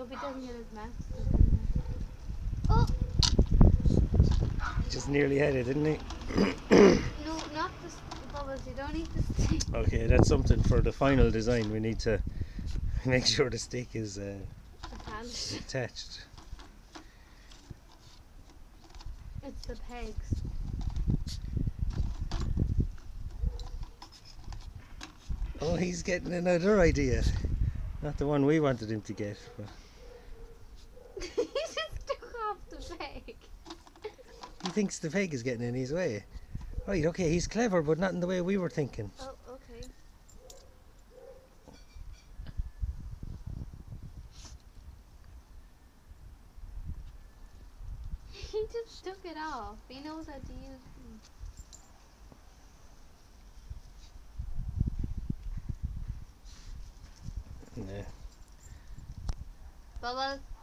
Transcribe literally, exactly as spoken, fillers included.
hope he doesn't get his mask stuck in there. Oh! He just nearly had it, didn't he? No, not the bubbles. You don't need the stick. Okay, that's something for the final design. We need to make sure the stick is uh, Attached. attached. It's the pegs. Oh, he's getting another idea. Not the one we wanted him to get. But He just took off the peg. he thinks the peg is getting in his way. Right, okay, he's clever, but not in the way we were thinking. Oh, okay. He just took it off. He knows how to use it. Yeah. Bubbles.